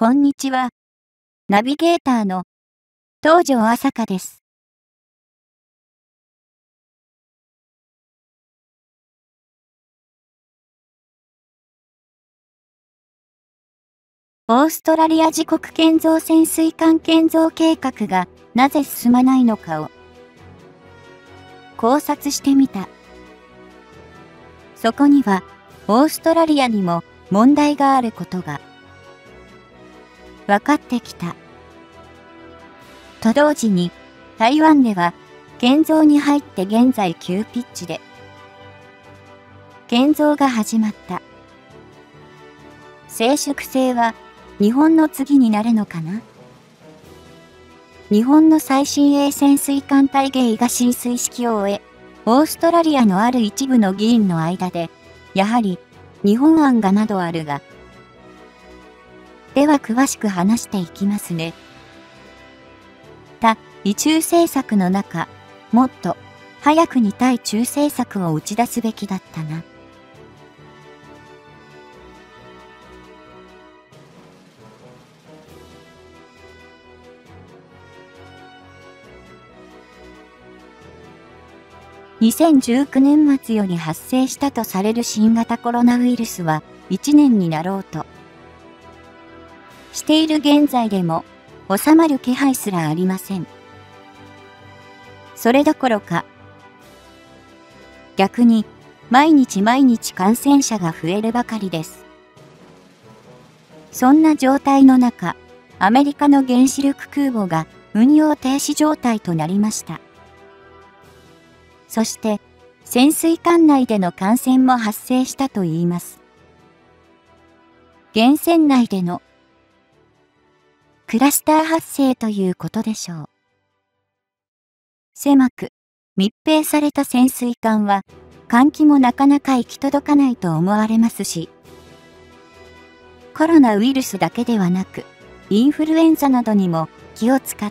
こんにちは。ナビゲーターの東條朝香です。オーストラリア自国建造潜水艦建造計画がなぜ進まないのかを考察してみた。そこにはオーストラリアにも問題があることが分かってきた。と同時に台湾では建造に入って現在急ピッチで建造が始まった。静粛性は日本の次になるのかな。日本の最新鋭潜水艦タイゲイが進水式を終え、オーストラリアのある一部の議員の間で、やはり日本案がなどあるが、では詳しく話していきますね。対中政策の中、もっと早くに対中政策を打ち出すべきだったな。2019年末より発生したとされる新型コロナウイルスは1年になろうとしている現在でも収まる気配すらありません。それどころか逆に毎日毎日感染者が増えるばかりです。そんな状態の中、アメリカの原子力空母が運用停止状態となりました。そして、潜水艦内での感染も発生したといいます。原船内でのクラスター発生ということでしょう。狭く密閉された潜水艦は、換気もなかなか行き届かないと思われますし、コロナウイルスだけではなく、インフルエンザなどにも気を使って、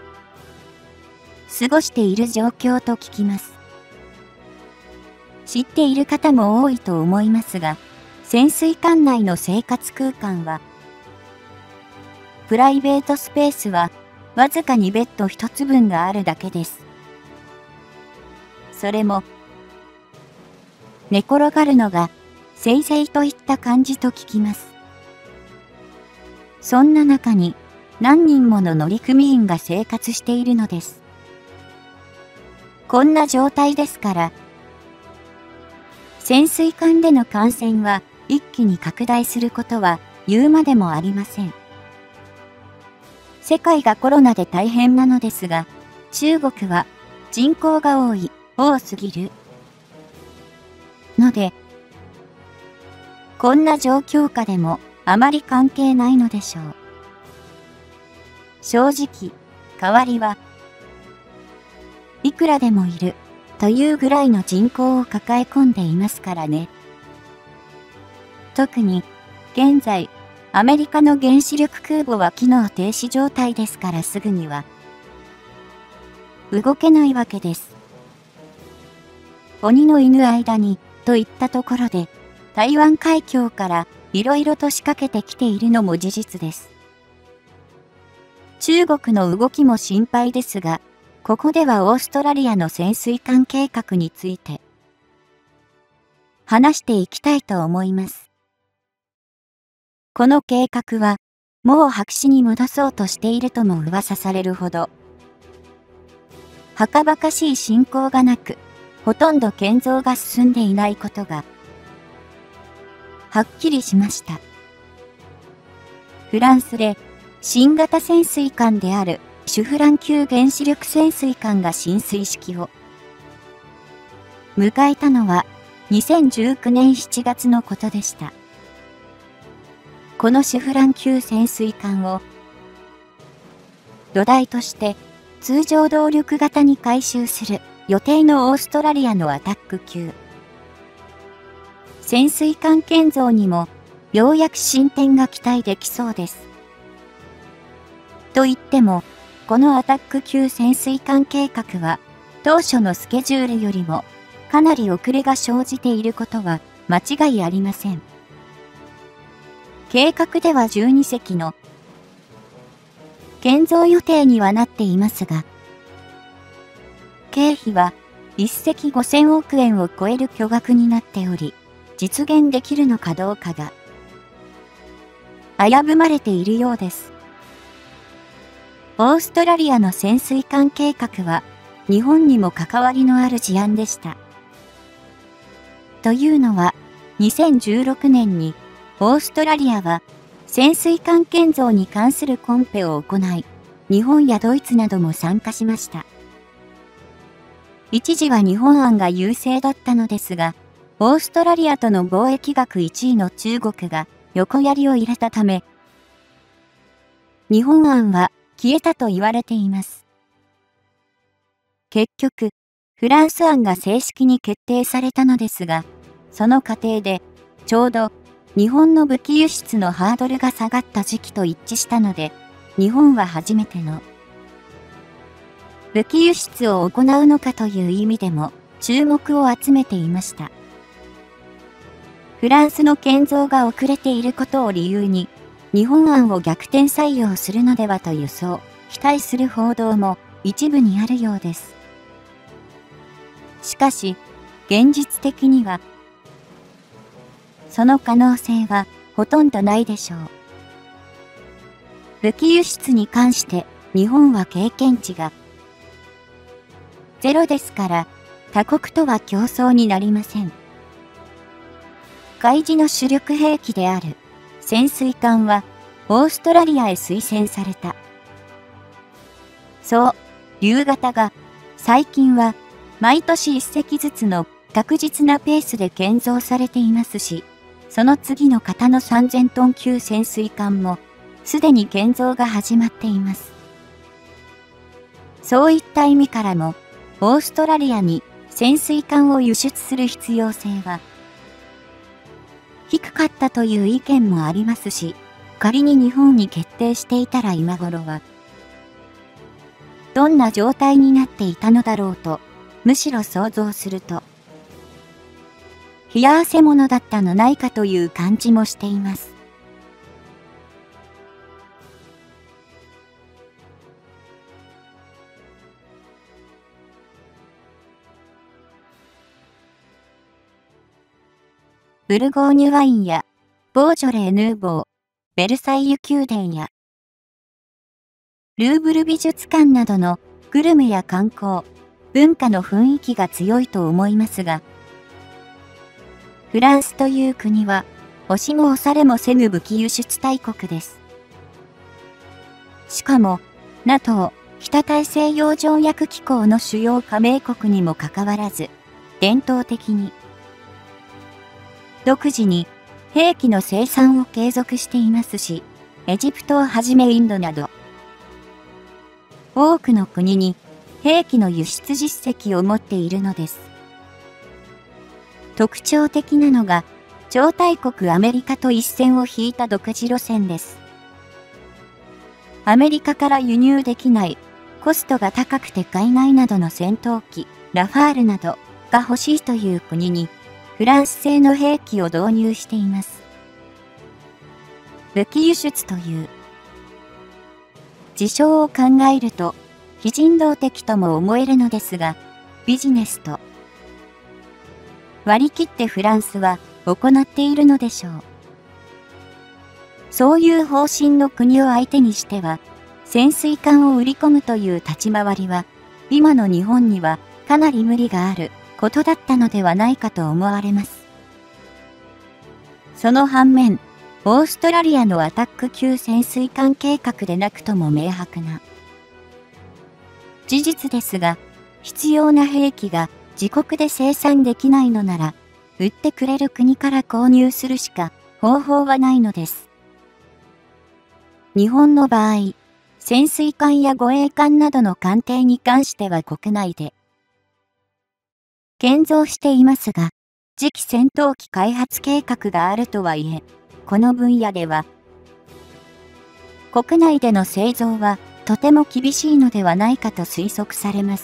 過ごしている状況と聞きます。知っている方も多いと思いますが、潜水艦内の生活空間は、プライベートスペースはわずかにベッド一つ分があるだけです。それも、寝転がるのがせいぜいといった感じと聞きます。そんな中に何人もの乗組員が生活しているのです。こんな状態ですから、潜水艦での感染は一気に拡大することは言うまでもありません。世界がコロナで大変なのですが、中国は人口が多すぎるので、こんな状況下でもあまり関係ないのでしょう。正直、代わりはいくらでもいるというぐらいの人口を抱え込んでいますからね。特に現在アメリカの原子力空母は機能停止状態ですからすぐには動けないわけです。鬼の犬間にといったところで台湾海峡からいろいろと仕掛けてきているのも事実です。中国の動きも心配ですが、ここではオーストラリアの潜水艦計画について話していきたいと思います。この計画はもう白紙に戻そうとしているとも噂されるほど、はかばかしい進行がなく、ほとんど建造が進んでいないことがはっきりしました。フランスで新型潜水艦であるシュフラン級原子力潜水艦が進水式を迎えたのは2019年7月のことでした。このシュフラン級潜水艦を土台として通常動力型に改修する予定のオーストラリアのアタック級潜水艦建造にもようやく進展が期待できそうです。と言っても、このアタック級潜水艦計画は当初のスケジュールよりもかなり遅れが生じていることは間違いありません。 計画では12隻の建造予定にはなっていますが、経費は1隻5000億円を超える巨額になっており、実現できるのかどうかが危ぶまれているようです。オーストラリアの潜水艦計画は日本にも関わりのある事案でした。というのは、2016年にオーストラリアは潜水艦建造に関するコンペを行い、日本やドイツなども参加しました。一時は日本案が優勢だったのですが、オーストラリアとの貿易額1位の中国が横槍を入れたため、日本案は消えたと言われています。結局、フランス案が正式に決定されたのですが、その過程で、ちょうど日本の武器輸出のハードルが下がった時期と一致したので、日本は初めての武器輸出を行うのかという意味でも注目を集めていました。フランスの建造が遅れていることを理由に、日本案を逆転採用するのではと予想、期待する報道も一部にあるようです。しかし、現実的には、その可能性はほとんどないでしょう。武器輸出に関して日本は経験値がゼロですから他国とは競争になりません。海自の主力兵器である潜水艦はオーストラリアへ推薦された。そう、竜型が最近は毎年1隻ずつの確実なペースで建造されていますし、その次の型の3000トン級潜水艦もすでに建造が始まっています。そういった意味からも、オーストラリアに潜水艦を輸出する必要性は低かったという意見もありますし、仮に日本に決定していたら今頃はどんな状態になっていたのだろうと、むしろ想像すると冷や汗ものだったのないかという感じもしています。ブルゴーニュワインやボージョレー・ヌーボー、ベルサイユ宮殿やルーブル美術館などのグルメや観光、文化の雰囲気が強いと思いますが、フランスという国は押しも押されもせぬ武器輸出大国です。しかも NATO 北大西洋条約機構の主要加盟国にもかかわらず、伝統的に独自に兵器の生産を継続していますし、エジプトをはじめインドなど、多くの国に兵器の輸出実績を持っているのです。特徴的なのが、超大国アメリカと一線を引いた独自路線です。アメリカから輸入できないコストが高くて海外などの戦闘機、ラファールなどが欲しいという国に、フランス製の兵器を導入しています。武器輸出という事象を考えると非人道的とも思えるのですが、ビジネスと割り切ってフランスは行っているのでしょう。そういう方針の国を相手にしては、潜水艦を売り込むという立ち回りは、今の日本にはかなり無理があることだったのではないかと思われます。その反面、オーストラリアのアタック級潜水艦計画でなくとも明白な事実ですが、必要な兵器が自国で生産できないのなら、売ってくれる国から購入するしか方法はないのです。日本の場合、潜水艦や護衛艦などの艦艇に関しては国内で建造していますが、次期戦闘機開発計画があるとはいえ、この分野では、国内での製造はとても厳しいのではないかと推測されます。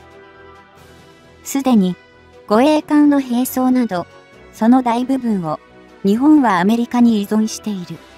すでに、護衛艦の兵装など、その大部分を日本はアメリカに依存している。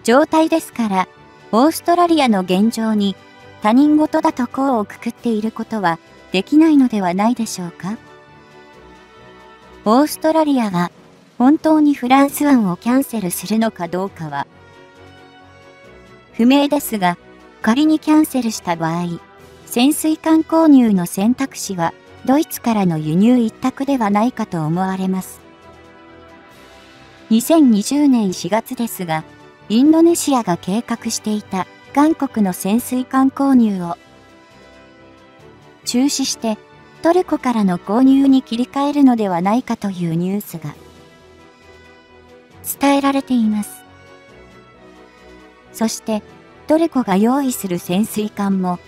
状態ですから、オーストラリアの現状に他人事だと項をくくっていることはできないのではないでしょうか。オーストラリアが本当にフランス案をキャンセルするのかどうかは不明ですが、仮にキャンセルした場合、潜水艦購入の選択肢はドイツからの輸入一択ではないかと思われます。2020年4月ですが、インドネシアが計画していた韓国の潜水艦購入を中止してトルコからの購入に切り替えるのではないかというニュースが伝えられています。そしてトルコが用意する潜水艦も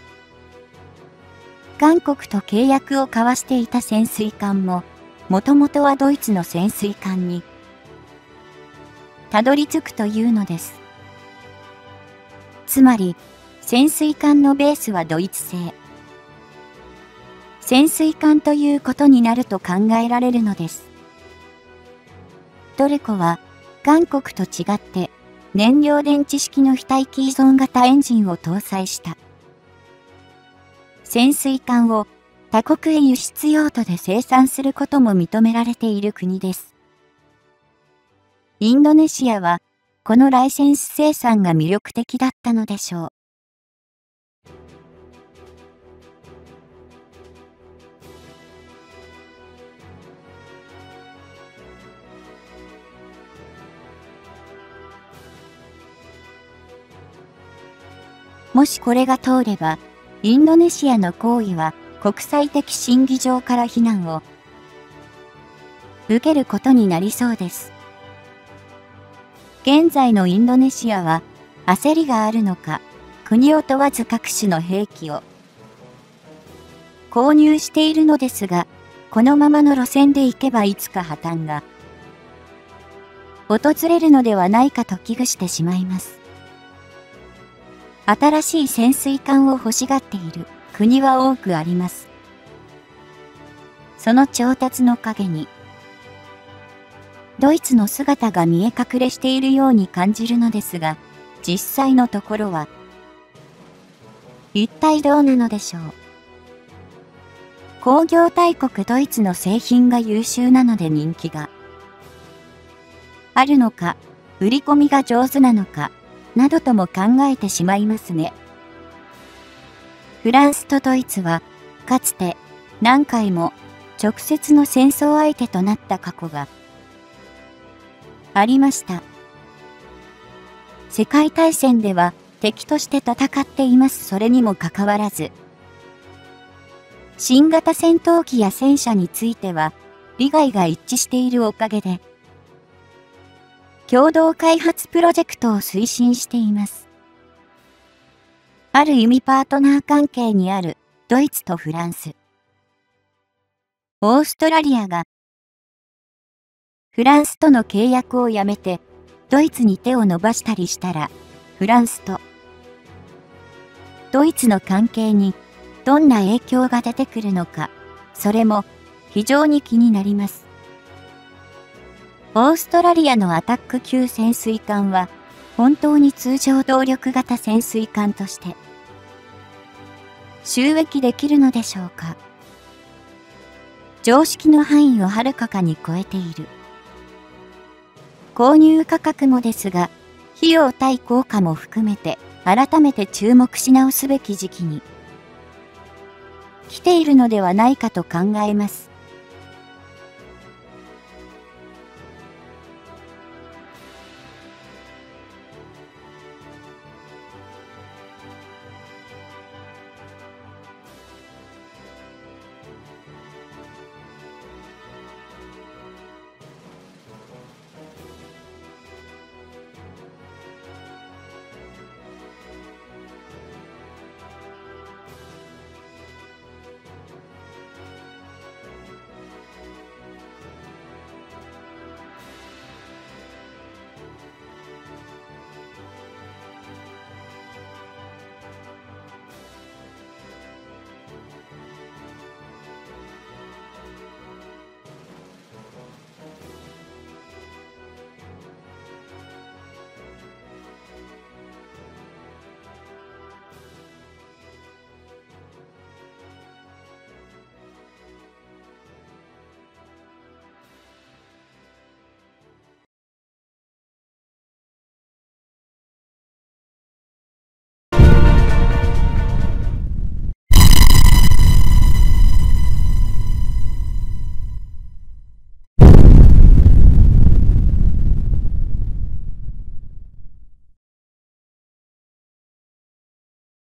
韓国と契約を交わしていた潜水艦ももともとはドイツの潜水艦にたどり着くというのです。つまり潜水艦のベースはドイツ製潜水艦ということになると考えられるのです。トルコは韓国と違って燃料電池式の非待機依存型エンジンを搭載した潜水艦を他国へ輸出用途で生産することも認められている国です。インドネシアはこのライセンス生産が魅力的だったのでしょう。もしこれが通れば、インドネシアの行為は国際的審議場から非難を受けることになりそうです。現在のインドネシアは焦りがあるのか、国を問わず各種の兵器を購入しているのですが、このままの路線で行けばいつか破綻が訪れるのではないかと危惧してしまいます。新しい潜水艦を欲しがっている国は多くあります。その調達の陰に、ドイツの姿が見え隠れしているように感じるのですが、実際のところは、一体どうなのでしょう。工業大国ドイツの製品が優秀なので人気があるのか、売り込みが上手なのか、などとも考えてしまいますね。フランスとドイツは、かつて何回も直接の戦争相手となった過去がありました。世界大戦では敵として戦っています。それにもかかわらず、新型戦闘機や戦車については利害が一致しているおかげで、共同開発プロジェクトを推進しています。ある意味パートナー関係にあるドイツとフランス、オーストラリアがフランスとの契約をやめてドイツに手を伸ばしたりしたら、フランスとドイツの関係にどんな影響が出てくるのか、それも非常に気になります。オーストラリアのアタック級潜水艦は本当に通常動力型潜水艦として収益できるのでしょうか。常識の範囲をはるかに超えている。購入価格もですが、費用対効果も含めて改めて注目し直すべき時期に来ているのではないかと考えます。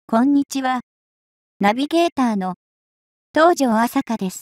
こんにちは。ナビゲーターの東條朝香です。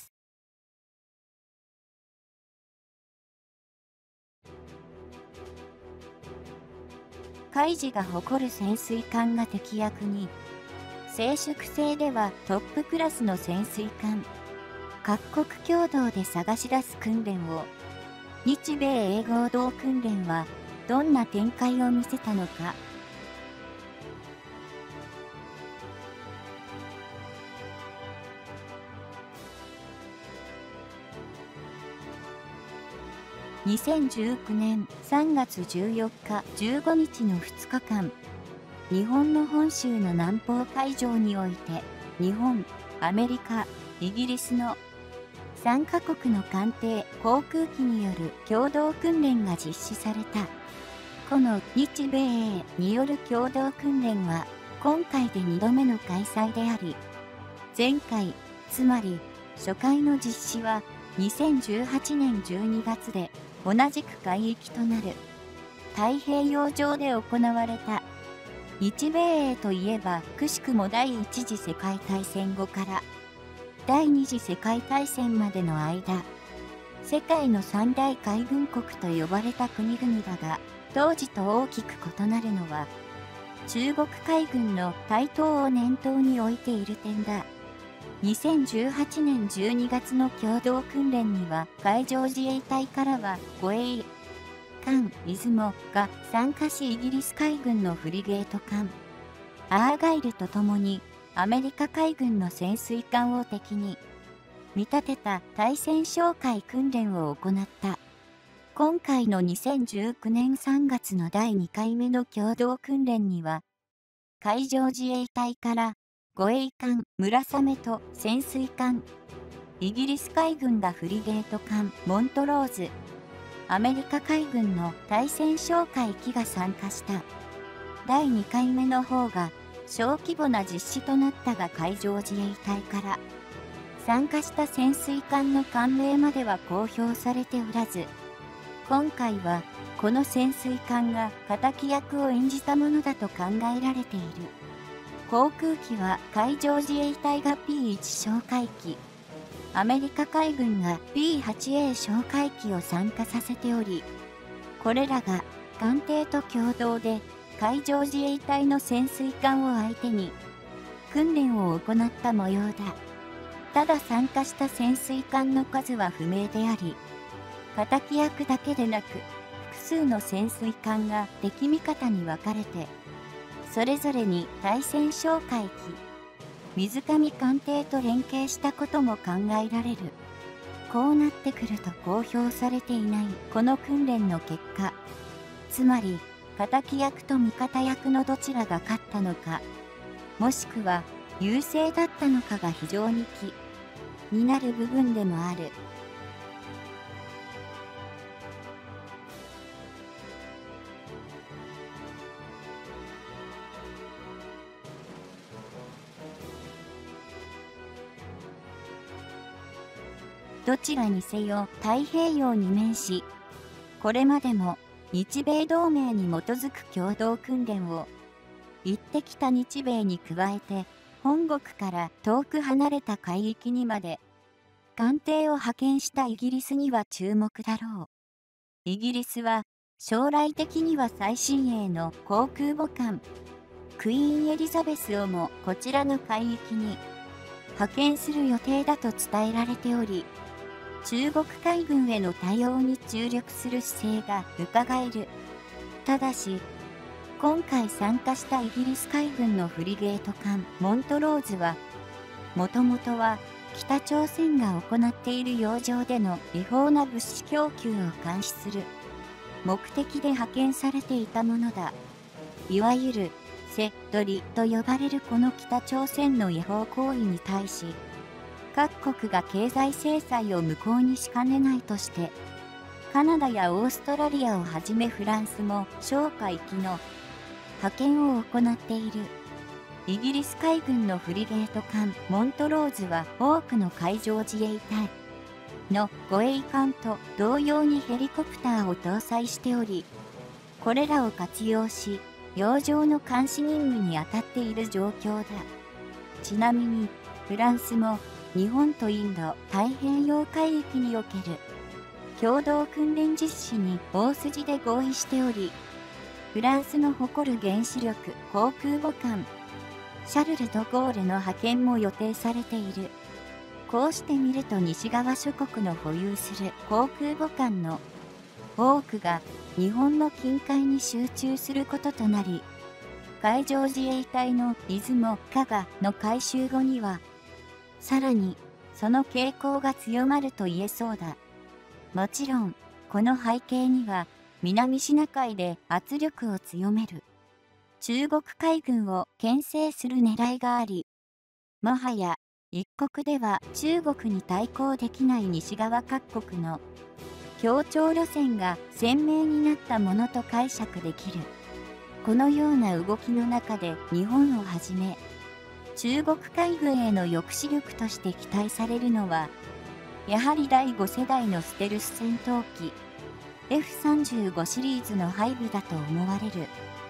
海事が誇る潜水艦が敵役に、静粛性ではトップクラスの潜水艦、各国共同で探し出す訓練を、日米英合同訓練はどんな展開を見せたのか。2019年3月14日15日の2日間、日本の本州の南方海上において、日本、アメリカ、イギリスの3カ国の艦艇、航空機による共同訓練が実施された。この日米英による共同訓練は、今回で2度目の開催であり、前回、つまり初回の実施は2018年12月で、同じく海域となる太平洋上で行われた。日米英といえばくしくも第一次世界大戦後から第二次世界大戦までの間、世界の三大海軍国と呼ばれた国々だが、当時と大きく異なるのは中国海軍の台頭を念頭に置いている点だ。2018年12月の共同訓練には、海上自衛隊からは護衛艦出雲が参加し、イギリス海軍のフリゲート艦アーガイルとともにアメリカ海軍の潜水艦を敵に見立てた対潜哨戒訓練を行った。今回の2019年3月の第2回目の共同訓練には、海上自衛隊から護衛艦村雨と潜水艦、イギリス海軍がフリゲート艦モントローズ、アメリカ海軍の対潜哨戒機が参加した。第2回目の方が小規模な実施となったが、海上自衛隊から参加した潜水艦の艦名までは公表されておらず、今回はこの潜水艦が敵役を演じたものだと考えられている。航空機は海上自衛隊が P1 哨戒機、アメリカ海軍が P8A 哨戒機を参加させており、これらが艦艇と共同で海上自衛隊の潜水艦を相手に訓練を行った模様だ。ただ参加した潜水艦の数は不明であり、敵役だけでなく複数の潜水艦が敵味方に分かれて、それぞれに対潜哨戒機、水上艦艇と連携したことも考えられる。こうなってくると公表されていないこの訓練の結果、つまり敵役と味方役のどちらが勝ったのか、もしくは優勢だったのかが非常に気になる部分でもある。どちらにせよ太平洋に面し、これまでも日米同盟に基づく共同訓練を行ってきた日米に加えて、本国から遠く離れた海域にまで艦艇を派遣したイギリスには注目だろう。イギリスは将来的には最新鋭の航空母艦クイーンエリザベスをもこちらの海域に派遣する予定だと伝えられており、中国海軍への対応に注力する姿勢が伺える。ただし、今回参加したイギリス海軍のフリゲート艦モントローズは、もともとは北朝鮮が行っている洋上での違法な物資供給を監視する目的で派遣されていたものだ。いわゆる瀬取りと呼ばれるこの北朝鮮の違法行為に対し、各国が経済制裁を無効にしかねないとして、カナダやオーストラリアをはじめフランスも哨戒機の派遣を行っている。イギリス海軍のフリゲート艦モントローズは多くの海上自衛隊の護衛艦と同様にヘリコプターを搭載しており、これらを活用し、 洋上の監視任務に当たっている状況だ。ちなみに、フランスも日本とインド太平洋海域における共同訓練実施に大筋で合意しており、フランスの誇る原子力航空母艦シャルル・ド・ゴールの派遣も予定されている。こうして見ると西側諸国の保有する航空母艦の多くが日本の近海に集中することとなり、海上自衛隊の出雲、加賀の改修後には、さらにその傾向が強まると言えそうだ。もちろん、この背景には南シナ海で圧力を強める中国海軍を牽制する狙いがあり、もはや一国では中国に対抗できない西側各国の協調路線が鮮明になったものと解釈できる。このような動きの中で日本をはじめ、中国海軍への抑止力として期待されるのは、やはり第5世代のステルス戦闘機 F35 シリーズの配備だと思われる。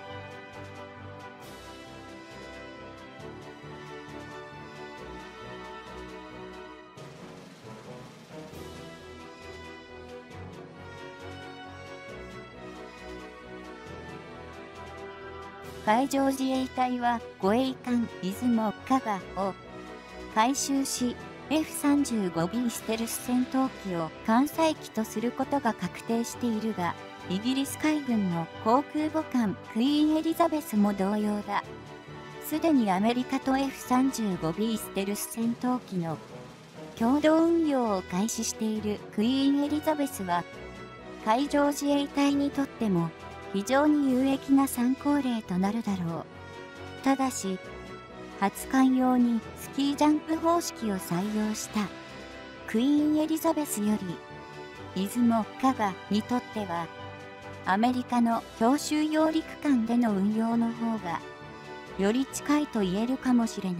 海上自衛隊は護衛艦出雲、加賀を改修し、F35B ステルス戦闘機を艦載機とすることが確定しているが、イギリス海軍の航空母艦クイーンエリザベスも同様だ。すでにアメリカと F35B ステルス戦闘機の共同運用を開始しているクイーンエリザベスは、海上自衛隊にとっても非常に有益な参考例となるだろう。ただし、初艦用にスキージャンプ方式を採用したクイーンエリザベスより、出雲、加賀にとっては、アメリカの強襲揚陸艦での運用の方が、より近いと言えるかもしれない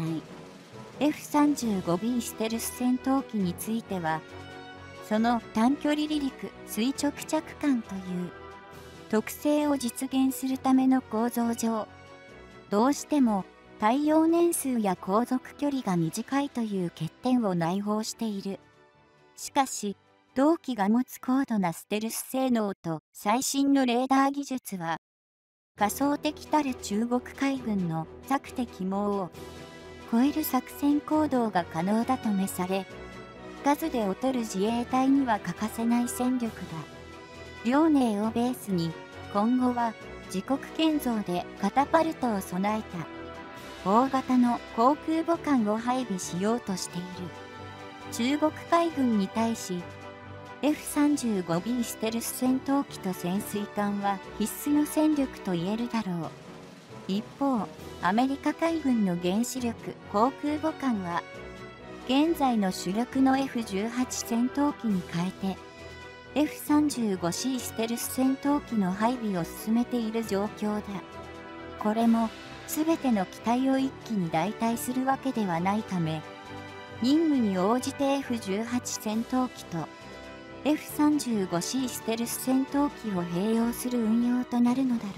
。F35B ステルス戦闘機については、その短距離離陸垂直着艦という特性を実現するための構造上、どうしても耐用年数や航続距離が短いという欠点を内包している。しかし、同機が持つ高度なステルス性能と最新のレーダー技術は、仮想的たる中国海軍の策敵網を超える作戦行動が可能だと召され、数で劣る自衛隊には欠かせない戦力だ。遼寧をベースに、今後は自国建造でカタパルトを備えた大型の航空母艦を配備しようとしている。中国海軍に対し、F35B ステルス戦闘機と潜水艦は必須の戦力と言えるだろう。一方、アメリカ海軍の原子力航空母艦は、現在の主力の F18 戦闘機に変えて、F35C ステルス戦闘機の配備を進めている状況だ。これも、すべての機体を一気に代替するわけではないため、任務に応じて F18 戦闘機と F35C ステルス戦闘機を併用する運用となるのだろう。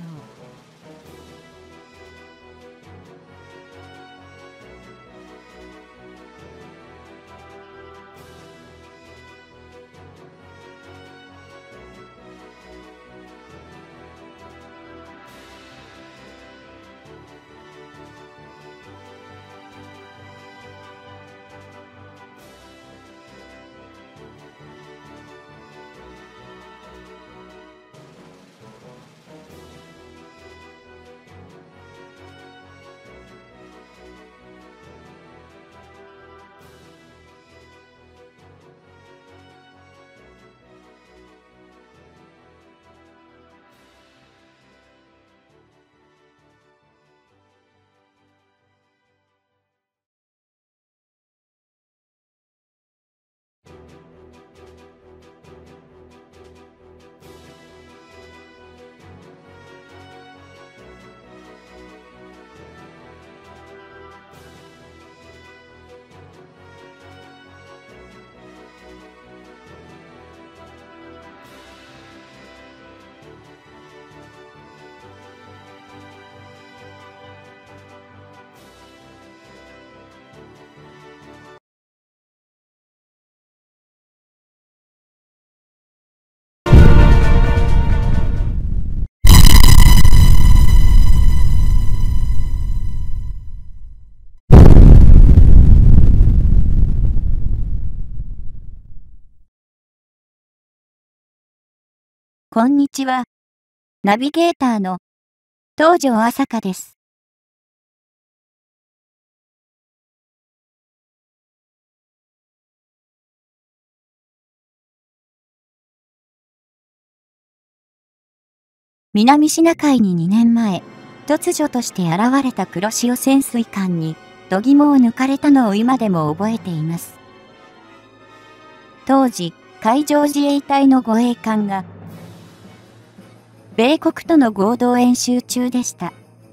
こんにちは。ナビゲーターの東條朝香です。南シナ海に2年前、突如として現れた黒潮潜水艦に、度肝を抜かれたのを今でも覚えています。当時、海上自衛隊の護衛艦が、米国との合同演習中でした。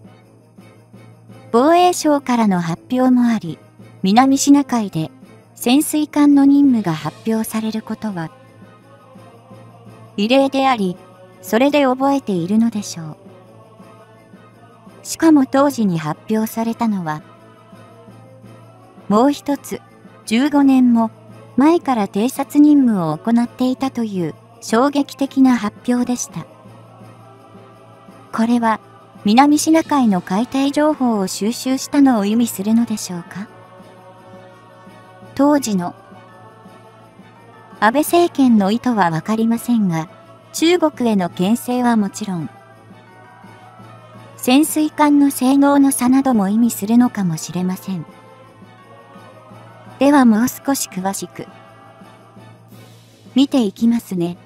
防衛省からの発表もあり、南シナ海で潜水艦の任務が発表されることは、異例であり、それで覚えているのでしょう。しかも当時に発表されたのは、もう一つ、15年も前から偵察任務を行っていたという衝撃的な発表でした。これは、南シナ海の海底情報を収集したのを意味するのでしょうか。当時の安倍政権の意図はわかりませんが、中国への牽制はもちろん、潜水艦の性能の差なども意味するのかもしれません。ではもう少し詳しく見ていきますね。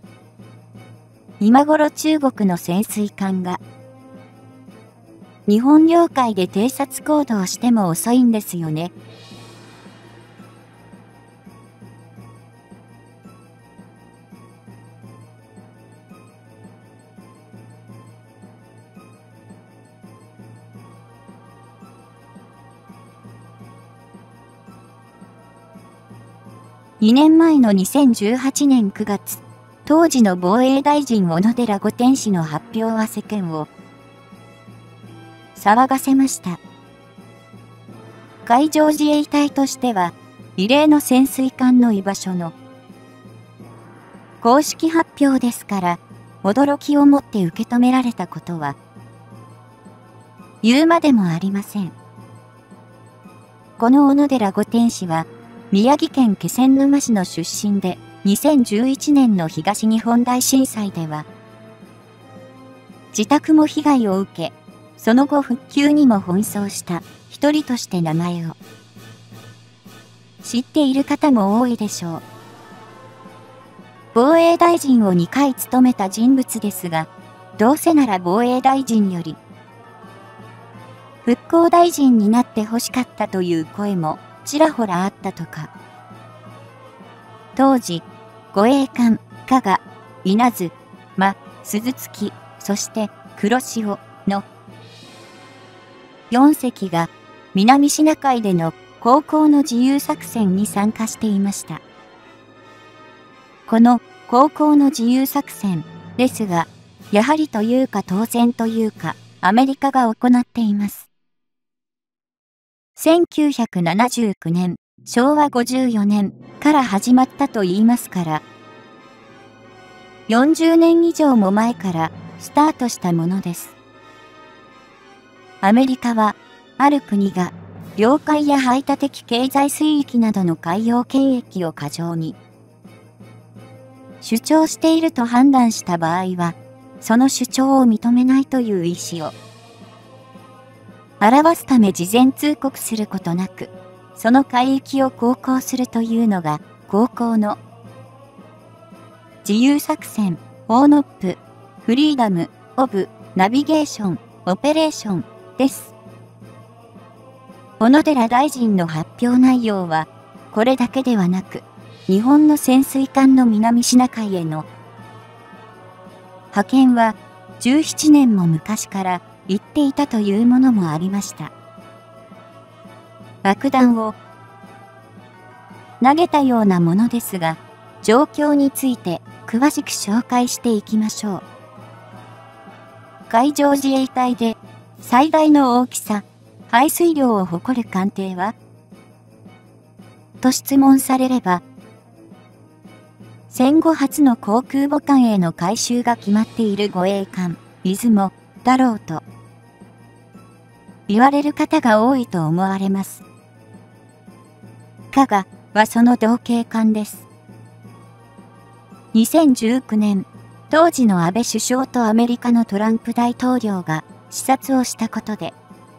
今頃中国の潜水艦が日本領海で偵察行動しても遅いんですよね。2年前の2018年9月、当時の防衛大臣小野寺五天氏の発表は世間を騒がせました。海上自衛隊としては、異例の潜水艦の居場所の公式発表ですから、驚きをもって受け止められたことは、言うまでもありません。この小野寺五天氏は、宮城県気仙沼市の出身で、2011年の東日本大震災では、自宅も被害を受け、その後復旧にも奔走した一人として名前を知っている方も多いでしょう。防衛大臣を2回務めた人物ですが、どうせなら防衛大臣より、復興大臣になって欲しかったという声もちらほらあったとか。当時、護衛艦、加賀、稲津、鈴月、そして黒潮の4隻が南シナ海での航行の自由作戦に参加していました。この航行の自由作戦ですが、やはりというか当然というか、アメリカが行っています。1979年、昭和54年から始まったと言いますから、40年以上も前からスタートしたものです。アメリカは、ある国が領海や排他的経済水域などの海洋権益を過剰に主張していると判断した場合は、その主張を認めないという意思を表すため事前通告することなく、その海域を航行するというのが、航行の自由作戦、オーノップ、フリーダム、オブ、ナビゲーション、オペレーションです。小野寺大臣の発表内容は、これだけではなく、日本の潜水艦の南シナ海への派遣は17年も昔から言っていたというものもありました。爆弾を投げたようなものですが、状況について詳しく紹介していきましょう。海上自衛隊で最大の大きさ、排水量を誇る艦艇はと質問されれば、戦後初の航空母艦への改修が決まっている護衛艦、出雲だろうと言われる方が多いと思われます。加賀はその同型艦です。2019年当時の安倍首相とアメリカのトランプ大統領が視察をしたことで、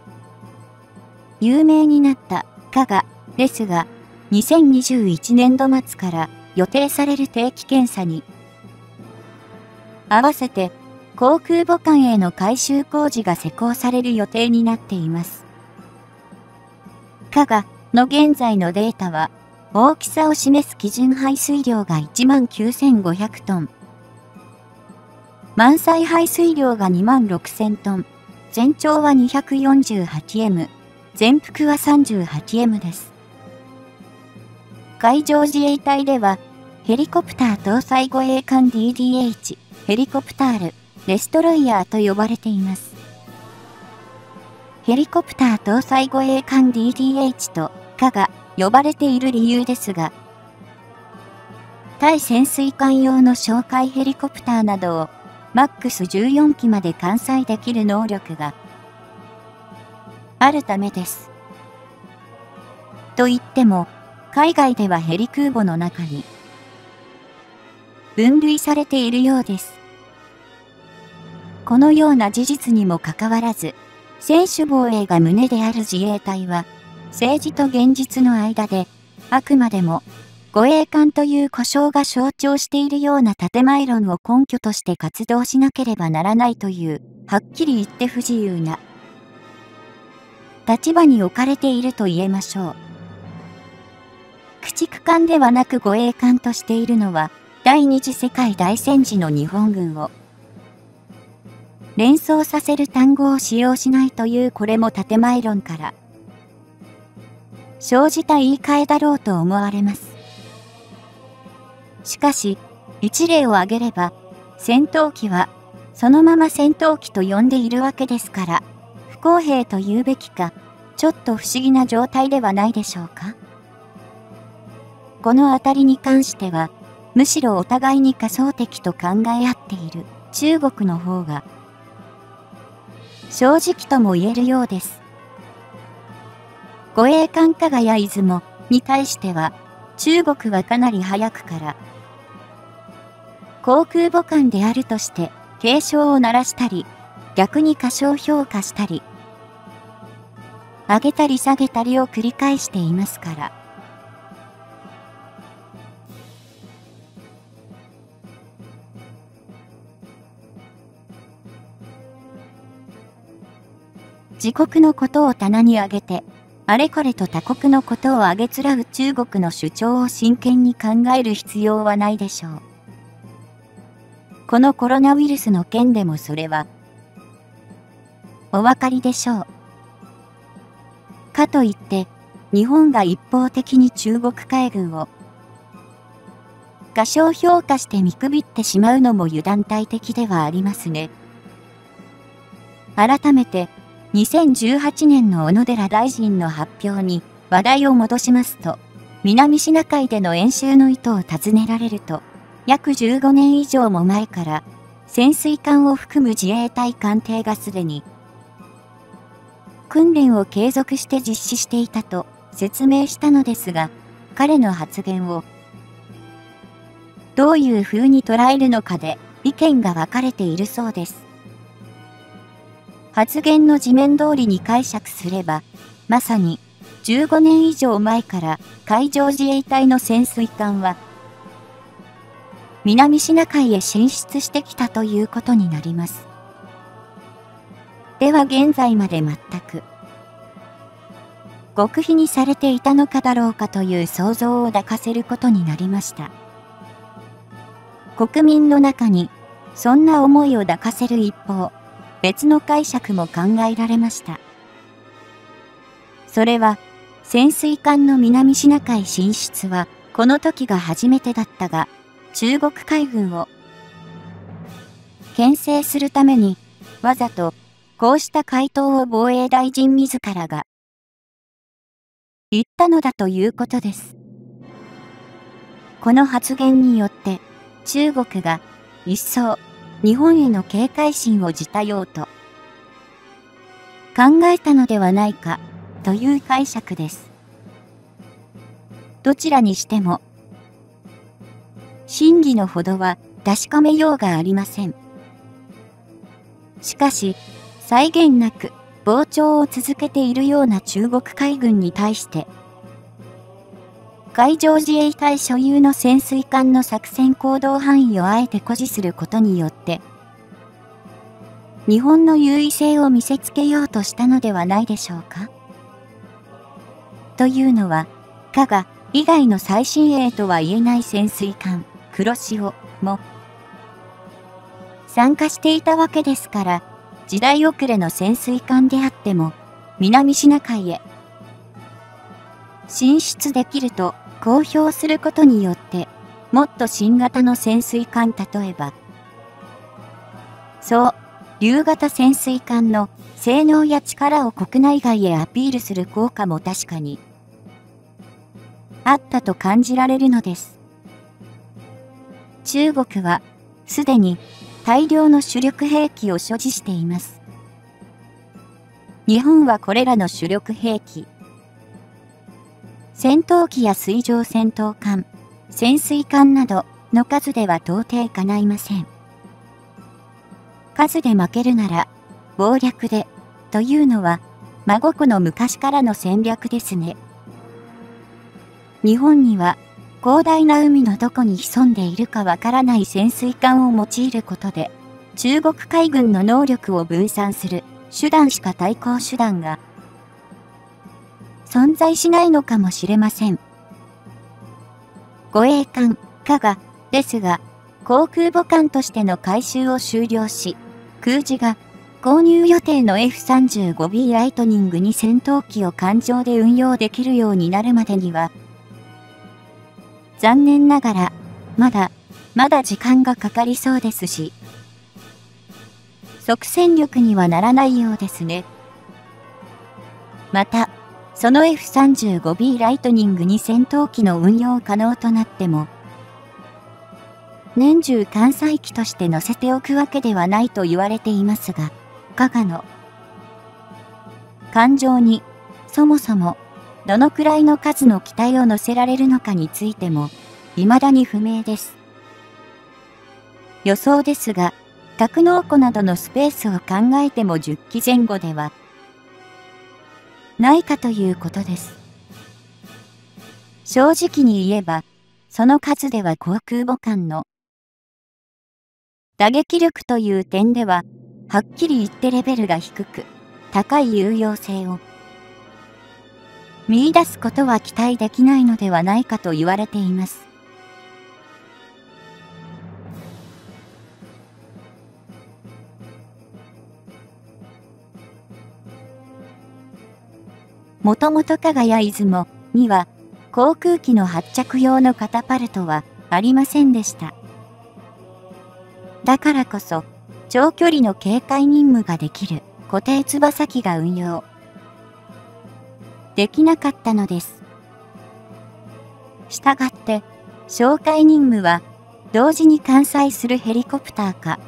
有名になった加賀ですが、2021年度末から予定される定期検査に、合わせて航空母艦への改修工事が施行される予定になっています。加賀の現在のデータは、大きさを示す基準排水量が19,500トン。満載排水量が26,000トン。全長は 248m。全幅は 38m です。海上自衛隊では、ヘリコプター搭載護衛艦 DDH、ヘリコプタール、デストロイヤーと呼ばれています。ヘリコプター搭載護衛艦 DDH と加賀呼ばれている理由ですが、対潜水艦用の哨戒ヘリコプターなどを MAX14 機まで艦載できる能力があるためです。と言っても、海外ではヘリ空母の中に分類されているようです。このような事実にもかかわらず、専守防衛が旨である自衛隊は、政治と現実の間で、あくまでも護衛艦という呼称が象徴しているような建前論を根拠として活動しなければならないという、はっきり言って不自由な立場に置かれていると言えましょう。駆逐艦ではなく護衛艦としているのは、第二次世界大戦時の日本軍を連想させる単語を使用しないというこれも建前論から生じた言い換えだろうと思われます。しかし、一例を挙げれば、戦闘機はそのまま戦闘機と呼んでいるわけですから、不公平と言うべきか、ちょっと不思議な状態ではないでしょうか。このあたりに関しては、むしろお互いに仮想敵と考え合っている中国の方が、正直とも言えるようです。護衛艦加賀や出雲に対しては、中国はかなり早くから、航空母艦であるとして警鐘を鳴らしたり、逆に過小評価したり、上げたり下げたりを繰り返していますから。自国のことを棚に上げて、あれこれと他国のことをあげつらう中国の主張を真剣に考える必要はないでしょう。このコロナウイルスの件でもそれは、お分かりでしょう。かといって、日本が一方的に中国海軍を過小評価して見くびってしまうのも油断大敵ではありますね。改めて、2018年の小野寺大臣の発表に話題を戻しますと、南シナ海での演習の意図を尋ねられると、約15年以上も前から潜水艦を含む自衛隊艦艇がすでに訓練を継続して実施していたと説明したのですが、彼の発言をどういう風に捉えるのかで意見が分かれているそうです。発言の字面通りに解釈すれば、まさに15年以上前から海上自衛隊の潜水艦は南シナ海へ進出してきたということになります。では現在まで全く極秘にされていたのかだろうかという想像を抱かせることになりました。国民の中にそんな思いを抱かせる一方、別の解釈も考えられました。それは、潜水艦の南シナ海進出は、この時が初めてだったが、中国海軍を牽制するために、わざと、こうした回答を防衛大臣自らが言ったのだということです。この発言によって、中国が一層、日本への警戒心を自たようと考えたのではないかという解釈です。どちらにしても真偽のほどは確かめようがありません。しかし、際限なく膨張を続けているような中国海軍に対して、海上自衛隊所有の潜水艦の作戦行動範囲をあえて誇示することによって、日本の優位性を見せつけようとしたのではないでしょうか。というのは、加賀以外の最新鋭とは言えない潜水艦、黒潮も参加していたわけですから、時代遅れの潜水艦であっても、南シナ海へ進出できると公表することによって、もっと新型の潜水艦、例えば、竜型潜水艦の性能や力を国内外へアピールする効果も確かにあったと感じられるのです。中国はすでに大量の主力兵器を所持しています。日本はこれらの主力兵器、戦闘機や水上戦闘艦、潜水艦などの数では到底かないません。数で負けるなら謀略でというのは真心の昔からの戦略ですね。日本には広大な海のどこに潜んでいるかわからない潜水艦を用いることで中国海軍の能力を分散する手段しか対抗手段が存在しないのかもしれません。護衛艦加賀ですが、航空母艦としての改修を終了し、空自が購入予定の F-35B ライトニングに戦闘機を艦上で運用できるようになるまでには、残念ながら、まだ時間がかかりそうですし、即戦力にはならないようですね。また、その F-35B ライトニングに戦闘機の運用可能となっても、年中艦載機として乗せておくわけではないと言われていますが、加賀の艦上にそもそもどのくらいの数の機体を乗せられるのかについても未だに不明です。予想ですが、格納庫などのスペースを考えても10機前後ではないかということです。正直に言えば、その数では航空母艦の打撃力という点では、はっきり言ってレベルが低く、高い有用性を見出すことは期待できないのではないかと言われています。もともと加賀や出雲には、航空機の発着用のカタパルトはありませんでした。だからこそ、長距離の警戒任務ができる固定翼機が運用できなかったのです。したがって、哨戒任務は同時に艦載するヘリコプターか、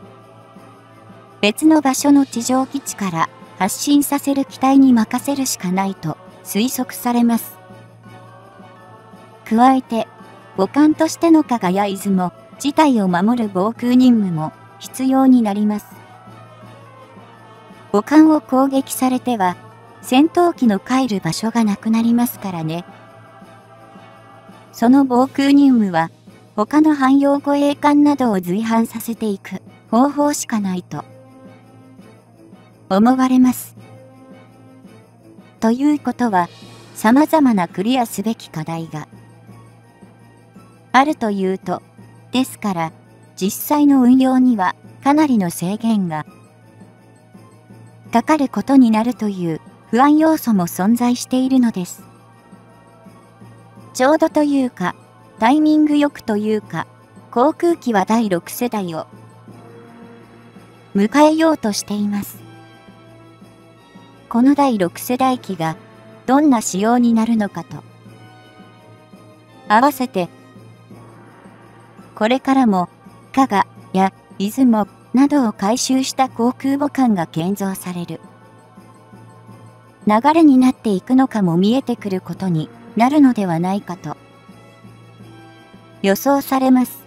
別の場所の地上基地から発進させる機体に任せるしかないと推測されます。加えて、母艦としての加賀や出雲自体を守る防空任務も必要になります。母艦を攻撃されては、戦闘機の帰る場所がなくなりますからね。その防空任務は、他の汎用護衛艦などを随伴させていく方法しかないと思われます。ということは、様々なクリアすべき課題があるというと、ですから、実際の運用にはかなりの制限がかかることになるという不安要素も存在しているのです。ちょうどというか、タイミングよくというか、航空機は第6世代を迎えようとしています。この第6世代機がどんな仕様になるのかと合わせて、これからも加賀や出雲などを改修した航空母艦が建造される流れになっていくのかも見えてくることになるのではないかと予想されます。